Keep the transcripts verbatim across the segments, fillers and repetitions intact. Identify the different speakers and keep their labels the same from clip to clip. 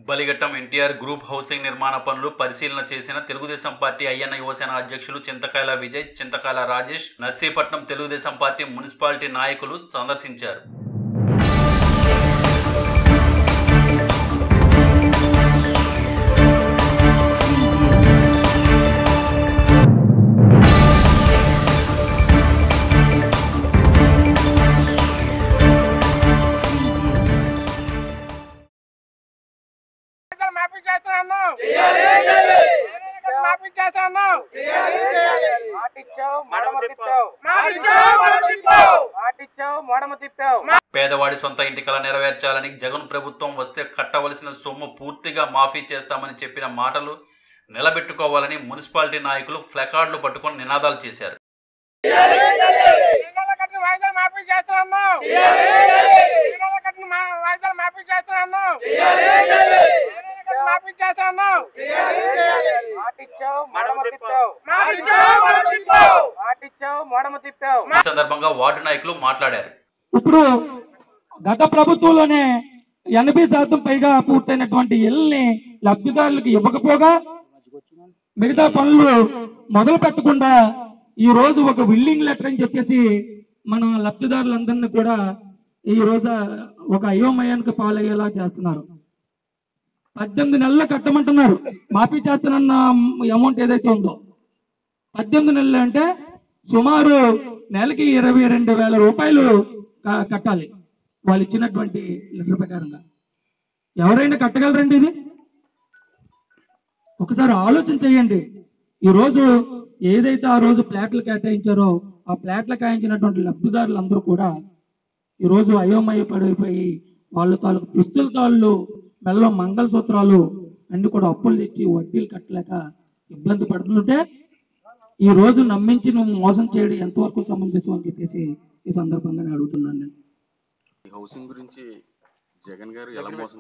Speaker 1: Balighattam NTR group housing నిర్మాణ పనులు పరిశీలన చేసిన తెలుగుదేశం పార్టీ అయ్యన్న యువసేన అధ్యక్షులు చింతకాయల విజయ్, చింతకాయల రాజేష్ నర్సీపట్నం తెలుగుదేశం పార్టీ మున్సిపాలిటీ నాయకులు సందర్శించారు. పేదవాడి సొంత ఇంటి కల నెరవేర్చాలని, జగన్ ప్రభుత్వం వస్తే కట్టవలసిన సొమ్ము పూర్తిగా మాఫీ చేస్తామని చెప్పిన మాటలు నిలబెట్టుకోవాలని మున్సిపాలిటీ నాయకులు ప్లకార్డులు పట్టుకొని నినాదాలు చేశారు. ఈ సందర్భంగా వార్డు నాయకులు మాట్లాడారు.
Speaker 2: ఇప్పుడు గత ప్రభుత్వంలోనే ఎనభై శాతం పైగా పూర్తయినటువంటి ఇళ్ళని లబ్ధిదారులకు ఇవ్వకపోగా మిగతా పనులు మొదలు పెట్టకుండా ఈ రోజు ఒక విల్లింగ్ లెటర్ అని చెప్పేసి మన లబ్ధిదారులందరినీ కూడా ఈ రోజు ఒక అయోమయానికి పాలయ్యేలా చేస్తున్నారు. పద్దెనిమిది నెలలు కట్టమంటున్నారు. మాఫీ చేస్తానన్న అమౌంట్ ఏదైతే ఉందో పద్దెనిమిది నెలలు అంటే సుమారు నెలకి ఇరవై రెండు వేల రూపాయలు కట్టాలి వాళ్ళు ఇచ్చినటువంటి లెటర్ ప్రకారంగా. ఎవరైనా కట్టగలరండి ఇది? ఒకసారి ఆలోచన చేయండి. ఈరోజు ఏదైతే ఆ రోజు ప్లాట్లు కేటాయించారో ఆ ప్లాట్లు కేటాయించినటువంటి లబ్ధిదారులందరూ కూడా ఈరోజు అయోమయ పడిపోయి వాళ్ళ తాలూకు దుస్తుల తాళ్ళు, మెల్ల మంగళసూత్రాలు అన్ని కూడా అప్పులు తెచ్చి వడ్డీలు కట్టలేక ఇబ్బంది పడుతుంటే ఈ రోజు నమ్మించి నువ్వు మోసం చేయడం ఎంతవరకు సమంజసం అని చెప్పేసి ఈ సందర్భంగా నేను అడుగుతున్నాను. నేను
Speaker 3: హౌసింగ్ గురించి జగన్ గారు ఎలా మోసం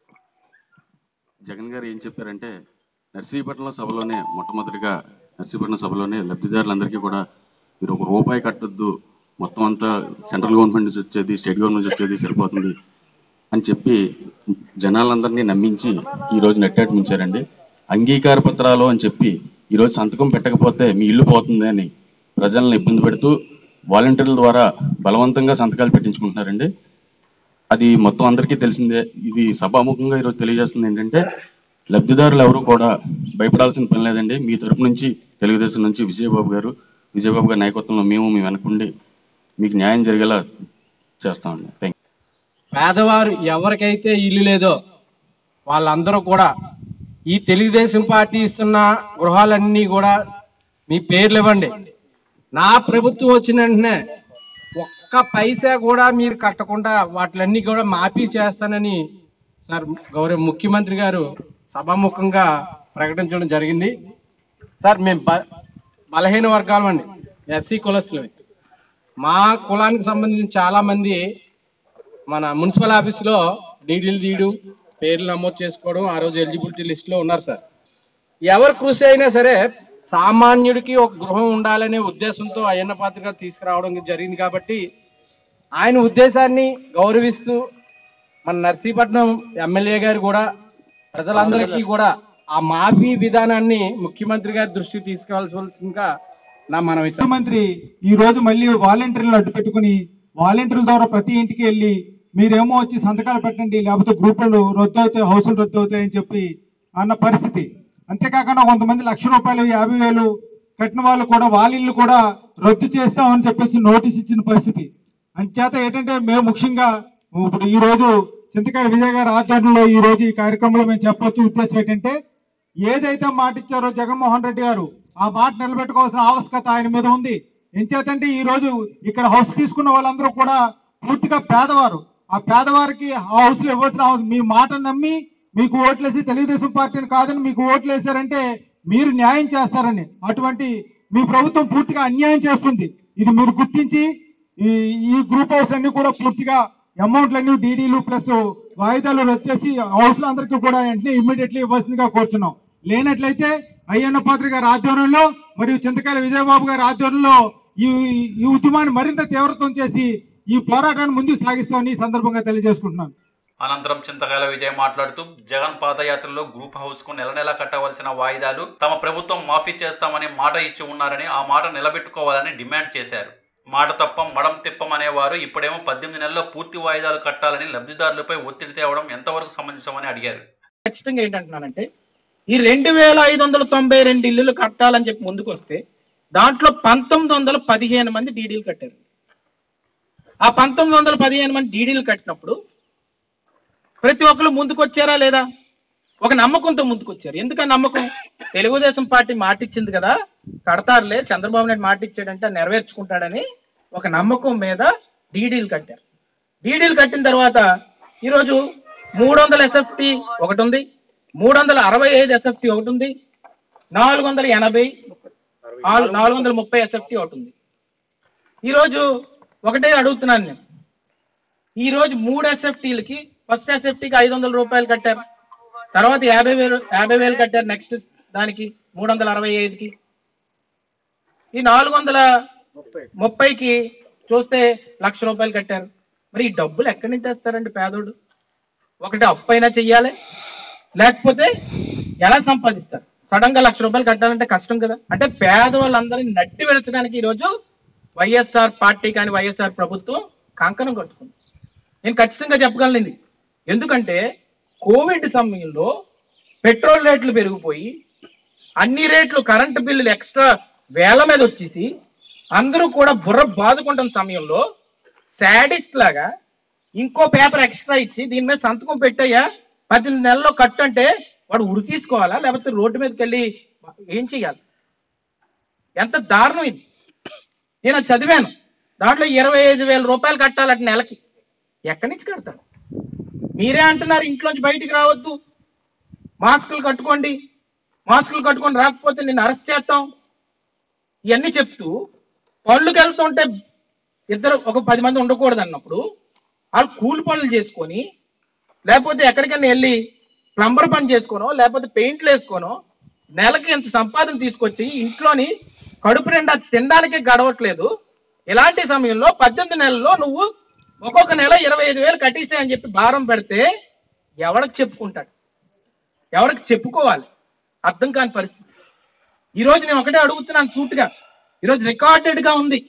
Speaker 3: జగన్ గారు ఏం చెప్పారంటే నర్సీపట్నం సభలోనే మొట్టమొదటిగా నర్సీపట్నం సభలోనే లబ్ధిదారులందరికీ కూడా మీరు ఒక రూపాయి కట్టొద్దు, మొత్తం అంతా సెంట్రల్ గవర్నమెంట్ నుంచి వచ్చేది, స్టేట్ గవర్నమెంట్ నుంచి వచ్చేది సరిపోతుంది అని చెప్పి జనాలందరినీ నమ్మించి ఈరోజు నెట్టాటి ముంచారండి. అంగీకార పత్రాలు అని చెప్పి ఈరోజు సంతకం పెట్టకపోతే మీ ఇల్లు పోతుంది అని ప్రజలను ఇబ్బంది పెడుతూ వాలంటీర్ల ద్వారా బలవంతంగా సంతకాలు పెట్టించుకుంటున్నారండి. అది మొత్తం అందరికీ తెలిసిందే. ఇది సభాముఖంగా ఈరోజు తెలియజేస్తుంది ఏంటంటే లబ్ధిదారులు ఎవరు కూడా భయపడాల్సిన పని లేదండి. మీ తరపు నుంచి తెలుగుదేశం నుంచి విజయబాబు గారు విజయబాబు గారి నాయకత్వంలో మేము మీ వెనకుండి మీకు న్యాయం జరిగేలా చేస్తామండి. Thank you.
Speaker 4: పేదవారు ఎవరికైతే ఇల్లు లేదో వాళ్ళందరూ కూడా ఈ తెలుగుదేశం పార్టీ ఇస్తున్న గృహాలన్నీ కూడా మీ పేర్లు ఇవ్వండి. నా ప్రభుత్వం వచ్చిన వెంటనే ఒక్క పైసా కూడా మీరు కట్టకుండా వాటిలన్నీ కూడా మాఫీ చేస్తానని సార్ గౌరవ ముఖ్యమంత్రి గారు సభాముఖంగా ప్రకటించడం జరిగింది. సార్ మేము బ బలహీన వర్గాలు అండి, ఎస్సీ కులస్తులు. మా కులానికి సంబంధించిన చాలామంది మన మున్సిపల్ ఆఫీసులో డీడీలు తీయడం, పేర్లు నమోదు చేసుకోవడం, ఆ రోజు ఎలిజిబిలిటీ లిస్టులో ఉన్నారు సార్. ఎవరు కృషి అయినా సరే సామాన్యుడికి ఒక గృహం ఉండాలనే ఉద్దేశంతో అయ్యన్న పాత్ర గారు తీసుకురావడం జరిగింది. కాబట్టి ఆయన ఉద్దేశాన్ని గౌరవిస్తూ మన నర్సీపట్నం ఎమ్మెల్యే గారు కూడా ప్రజలందరికీ కూడా ఆ మాఫీ విధానాన్ని ముఖ్యమంత్రి గారి దృష్టికి తీసుకురావాల్సిందిగా నా మనవి.
Speaker 5: ముఖ్యమంత్రి ఈ రోజు మళ్ళీ వాలంటీర్లను అడ్డు పెట్టుకుని వాలంటీర్ల ద్వారా ప్రతి ఇంటికి వెళ్ళి మీరేమో వచ్చి సంతకాలు పెట్టండి, లేకపోతే గ్రూపులు రద్దు అవుతాయి, హౌసులు రద్దు అవుతాయి అని చెప్పి అన్న పరిస్థితి. అంతేకాకుండా కొంతమంది లక్ష రూపాయలు యాభై వేలు కట్టిన వాళ్ళు కూడా వాళ్ళ ఇల్లు కూడా రద్దు చేస్తామని చెప్పేసి నోటీస్ ఇచ్చిన పరిస్థితి. అంచేత ఏంటంటే మేము ముఖ్యంగా ఇప్పుడు ఈ రోజు చింతకాయల విజయ్ గారి ఆధ్వర్యంలో ఈ రోజు ఈ కార్యక్రమంలో మేము చెప్పవచ్చు ఉద్దేశం ఏంటంటే ఏదైతే మాట ఇచ్చారో జగన్మోహన్ రెడ్డి గారు ఆ మాట నిలబెట్టుకోవాల్సిన ఆవశ్యకత ఆయన మీద ఉంది. ఎంచేతంటే ఈ రోజు ఇక్కడ హౌస్ తీసుకున్న వాళ్ళందరూ కూడా పూర్తిగా పేదవారు. ఆ పేదవారికి హౌస్లు ఇవ్వాల్సిన అవసరం, మీ మాట నమ్మి మీకు ఓట్లేసి తెలుగుదేశం పార్టీని కాదని మీకు ఓట్లు వేశారంటే మీరు న్యాయం చేస్తారని, అటువంటి మీ ప్రభుత్వం పూర్తిగా అన్యాయం చేస్తుంది. ఇది మీరు గుర్తించి ఈ ఈ గ్రూప్ హౌస్ అన్ని కూడా పూర్తిగా అమౌంట్లన్నీ డీడీలు ప్లస్ వాయిదాలు వచ్చేసి హౌస్లు అందరికీ కూడా వెంటనే ఇమ్మీడియట్లీ ఇవ్వాల్సిందిగా కోరుతున్నాం. లేనట్లయితే అయ్యన్న పాత్ర గారి ఆధ్వర్యంలో మరియు చింతకాయల విజయబాబు గారి ఆధ్వర్యంలో ఈ ఈ ఉద్యమాన్ని మరింత తీవ్రతం చేసి ఈ పోరాటాన్ని ముందుకు సాగిస్తామని ఈ సందర్భంగా తెలియజేసుకుంటున్నాను.
Speaker 1: అనంతరం చింతకాయల విజయ్ మాట్లాడుతూ జగన్ పాదయాత్రలో గ్రూప్ హౌస్ కు నెల నెల కట్టవలసిన వాయిదాలు తమ ప్రభుత్వం మాఫీ చేస్తామని మాట ఇచ్చి ఉన్నారని ఆ మాట నిలబెట్టుకోవాలని డిమాండ్ చేశారు. మాట తప్పం మడం తిప్పం అనేవారు ఇప్పుడేమో పద్దెనిమిది నెలల్లో పూర్తి వాయిదాలు కట్టాలని లబ్ధిదారులపై ఒత్తిడి తేవడం ఎంతవరకు సమంజసమని అడిగారు.
Speaker 6: ఖచ్చితంగా ఏంటంటున్నానంటే ఈ రెండు వేల ఐదు వందల తొంభై రెండు ఇల్లులు కట్టాలని చెప్పి ముందుకు వస్తే దాంట్లో పంతొమ్మిది వందల పదిహేను మంది డీడీలు కట్టారు. ఆ పంతొమ్మిది వందల పదిహేను మంది డీడీలు కట్టినప్పుడు ప్రతి ఒక్కరు ముందుకు వచ్చారా లేదా? ఒక నమ్మకంతో ముందుకు వచ్చారు. ఎందుకు నమ్మకం? తెలుగుదేశం పార్టీ మాట ఇచ్చింది కదా, కడతారులే, చంద్రబాబు నాయుడు మాట ఇచ్చాడంటే నెరవేర్చుకుంటాడని ఒక నమ్మకం మీద డీడీలు కట్టారు. డీడీలు కట్టిన తర్వాత ఈరోజు మూడు వందల ఎస్ఎఫ్టీ ఒకటి ఉంది, మూడు వందల అరవై ఐదు ఎస్ఎఫ్టీ ఒకటి ఉంది, నాలుగు వందల ఎనభై నాలుగు వందల ముప్పై ఎస్ఎఫ్టీ ఒకటి ఉంది. ఈరోజు ఒకటే అడుగుతున్నాను నేను, ఈరోజు మూడు ఎస్ఎఫ్టీలకి ఫస్ట్ ఎస్ఎఫ్టీకి ఐదు వందల రూపాయలు కట్టారు, తర్వాత యాభై వేలు యాభై వేలు కట్టారు, నెక్స్ట్ దానికి మూడు వందల అరవై ఐదుకి, ఈ నాలుగు వందల ముప్పైకి చూస్తే లక్ష రూపాయలు కట్టారు. మరి ఈ డబ్బులు ఎక్కడి నుంచి తెస్తారండి పేదోడు? ఒకటి అప్పు అయినా చెయ్యాలి, లేకపోతే ఎలా సంపాదిస్తారు? సడన్ గా లక్ష రూపాయలు కట్టాలంటే కష్టం కదా. అంటే పేదవాళ్ళందరినీ నట్టి విడచడానికి ఈరోజు వైఎస్ఆర్ పార్టీ కానీ వైఎస్ఆర్ ప్రభుత్వం కంకణం కట్టుకుంది. నేను ఖచ్చితంగా చెప్పగలను. ఎందుకంటే కోవిడ్ సమయంలో పెట్రోల్ రేట్లు పెరిగిపోయి అన్ని రేట్లు కరెంటు బిల్లులు ఎక్స్ట్రా వేల మీద వచ్చేసి అందరూ కూడా బుర్ర బాదుకుంటున్న సమయంలో శాడిస్ట్ లాగా ఇంకో పేపర్ ఎక్స్ట్రా ఇచ్చి దీని మీద సంతకం పెట్టయ్యా పద్దెనిమిది నెలల్లో కట్టు అంటే వాడు ఉరి తీసుకోవాలా, లేకపోతే రోడ్డు మీదకి వెళ్ళి ఏం చెయ్యాలి? ఎంత దారుణం ఇది! నేను చదివాను, దాంట్లో ఇరవై ఐదు వేల రూపాయలు కట్టాలంటే నెలకి. ఎక్కడి నుంచి కడతాడు? మీరే అంటున్నారు ఇంట్లోంచి బయటికి రావద్దు, మాస్కులు కట్టుకోండి, మాస్కులు కట్టుకొని రాకపోతే నిన్ను అరెస్ట్ చేస్తాం, ఇవన్నీ చెప్తూ పనులకు వెళ్తుంటే ఇద్దరు ఒక పది మంది ఉండకూడదు అన్నప్పుడు వాళ్ళు కూలి పనులు చేసుకొని, లేకపోతే ఎక్కడికైనా వెళ్ళి ప్లంబర్ పని చేసుకోనో లేకపోతే పెయింట్లు వేసుకోనో నెలకి ఎంత సంపాదన తీసుకొచ్చి ఇంట్లోని కడుపు నిండా తినడానికే గడవట్లేదు. ఇలాంటి సమయంలో పద్దెనిమిది నెలల్లో నువ్వు ఒక్కొక్క నెల ఇరవై ఐదు వేలు కట్టేసే అని చెప్పి భారం పెడితే ఎవరికి చెప్పుకుంటాడు? ఎవరికి చెప్పుకోవాలి? అర్థం కాని పరిస్థితి. ఈరోజు నేను ఒకటే అడుగుతున్నాను సూటుగా, ఈరోజు రికార్డెడ్ గా ఉంది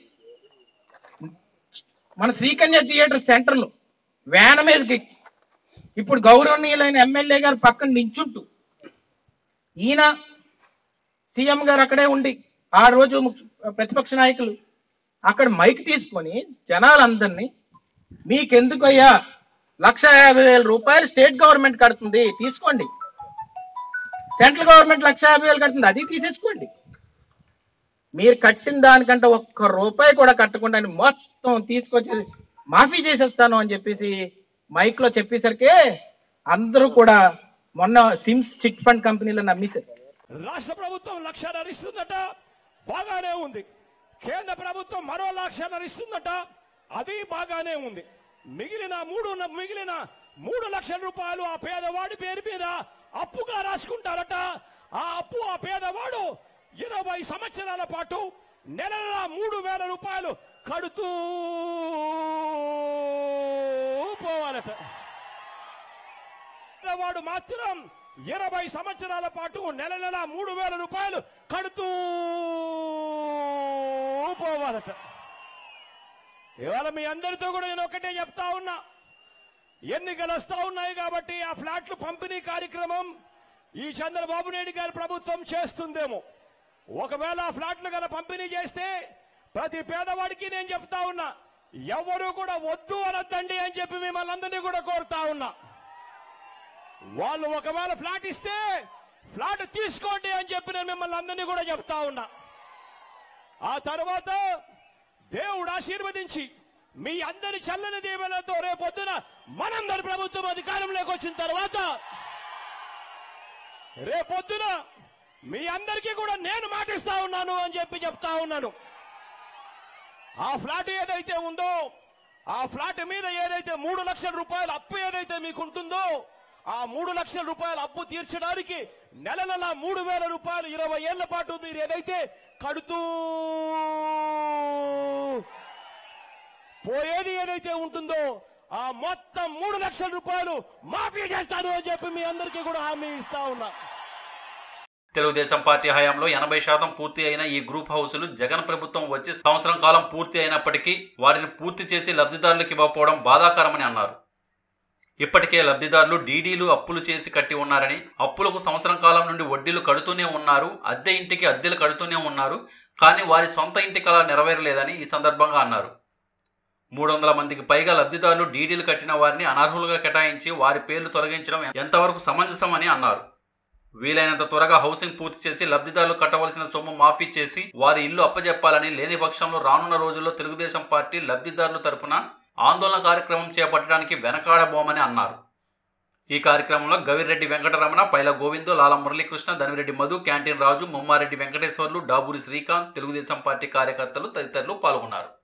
Speaker 6: మన శ్రీకన్య థియేటర్ సెంటర్లో వ్యాన్ మీదకి ఇప్పుడు గౌరవనీయులైన ఎమ్మెల్యే గారు పక్కన నించుంటూ ఈయన సీఎం గారు అక్కడే ఉండి ఆ రోజు ప్రతిపక్ష నాయకులు అక్కడ మైక్ తీసుకొని జనాలందరినీ మీకెందుకు అయ్యా లక్ష యాభై వేల రూపాయలు స్టేట్ గవర్నమెంట్ కడుతుంది తీసుకోండి, సెంట్రల్ గవర్నమెంట్ లక్ష యాభై వేలు కడుతుంది అది తీసేసుకోండి, మీరు కట్టిన దానికంటే ఒక్క రూపాయి కూడా కట్టకుండా మొత్తం తీసుకొచ్చి మాఫీ చేసేస్తాను అని చెప్పేసి మైక్ లో చెప్పేసరికి అందరూ కూడా మొన్న సిమ్స్ చిట్ ఫండ్ కంపెనీలో నమ్మేశారు.
Speaker 7: రాష్ట్ర ప్రభుత్వం లక్షన్నర ఇస్తుందట, బాగానే ఉంది. కేంద్ర ప్రభుత్వం మరో లక్షన్నర ఇస్తుందట, అది బాగానే ఉంది. మిగిలిన మూడు మిగిలిన మూడు లక్షల రూపాయలు ఆ పేదవాడి పేరు మీద అప్పుగా రాసుకుంటారట. ఆ అప్పు ఆ పేదవాడు ఇరవై సంవత్సరాల పాటు నెల మూడు వేల రూపాయలు కడుతూ పోవాలట. పేదవాడు మాత్రం ఇరవై సంవత్సరాల పాటు నెల నెల మూడు వేల రూపాయలు కడుతూ పోవాలట. ఇవాళ మీ అందరితో కూడా నేను ఒకటే చెప్తా ఉన్నా, ఎన్నికలు వస్తా ఉన్నాయి కాబట్టి ఆ ఫ్లాట్లు పంపిణీ కార్యక్రమం ఈ చంద్రబాబు నాయుడు గారి ప్రభుత్వం చేస్తుందేమో. ఒకవేళ ఆ ఫ్లాట్లు కనుక పంపిణీ చేస్తే ప్రతి పేదవాడికి నేను చెప్తా ఉన్నా, ఎవరు కూడా వద్దు అనొద్దండి అని చెప్పి మిమ్మల్ని అందరినీ కూడా కోరుతా ఉన్నా. వాళ్ళు ఒకవేళ ఫ్లాట్ ఇస్తే ఫ్లాట్ తీసుకోండి అని చెప్పి నేను మిమ్మల్ని అందరినీ కూడా చెప్తా ఉన్నా. ఆ తర్వాత దేవుడు ఆశీర్వదించి మీ అందరి చల్లని దీవెనతో రేపొద్దున మనందరి ప్రభుత్వం అధికారంలోకి వచ్చిన తర్వాత రేపొద్దున మీ అందరికీ కూడా నేను మాటిస్తా ఉన్నాను అని చెప్పి చెప్తా ఉన్నాను. ఆ ఫ్లాట్ ఏదైతే ఉందో ఆ ఫ్లాట్ మీద ఏదైతే మూడు లక్షల రూపాయల అప్పు ఏదైతే మీకు ఉంటుందో ఆ మూడు లక్షల రూపాయల అప్పు తీర్చడానికి నెల నెల మూడు వేల రూపాయలు ఇరవై ఏళ్ల పాటు మీరు ఏదైతే కడుతూ పోయేది ఏదైతే ఉంటుందో ఆ మొత్తం మూడు లక్షల రూపాయలు మాఫీ చేస్తాను అని చెప్పి మీ అందరికీ కూడా హామీ ఇస్తా ఉన్నా.
Speaker 1: తెలుగుదేశం పార్టీ హయాంలో ఎనభై శాతం పూర్తి అయిన ఈ గ్రూప్ హౌసులు జగన్ ప్రభుత్వం వచ్చి సంవత్సరం కాలం పూర్తి అయినప్పటికీ వాటిని పూర్తి చేసి లబ్ధిదారులకు ఇవ్వకపోవడం బాధాకరమని అన్నారు. ఇప్పటికే లబ్ధిదారులు డీడీలు అప్పులు చేసి కట్టి ఉన్నారని, అప్పులకు సంవత్సరం కాలం నుండి వడ్డీలు కడుతూనే ఉన్నారు, అద్దె ఇంటికి అద్దెలు కడుతూనే ఉన్నారు, కానీ వారి సొంత ఇంటి కళ నెరవేరలేదని ఈ సందర్భంగా అన్నారు. మూడు వందల మందికి పైగా లబ్ధిదారులు డీడీలు కట్టిన వారిని అనర్హులుగా కేటాయించి వారి పేర్లు తొలగించడం ఎంతవరకు సమంజసం అని అన్నారు. వీలైనంత త్వరగా హౌసింగ్ పూర్తి చేసి లబ్ధిదారులు కట్టవలసిన సొమ్ము మాఫీ చేసి వారి ఇల్లు అప్పజెప్పాలని, లేని పక్షంలో రానున్న రోజుల్లో తెలుగుదేశం పార్టీ లబ్ధిదారుల తరపున ఆందోళన కార్యక్రమం చేపట్టడానికి వెనకాడబోమని అన్నారు. ఈ కార్యక్రమంలో గవిరెడ్డి వెంకటరమణ, పైల గోవిందు, లాల మురళీకృష్ణ, ధనిరెడ్డి మధు, క్యాంటీన్ రాజు, ముమ్మారెడ్డి వెంకటేశ్వర్లు, డాబూరి శ్రీకాంత్, తెలుగుదేశం పార్టీ కార్యకర్తలు తదితరులు పాల్గొన్నారు.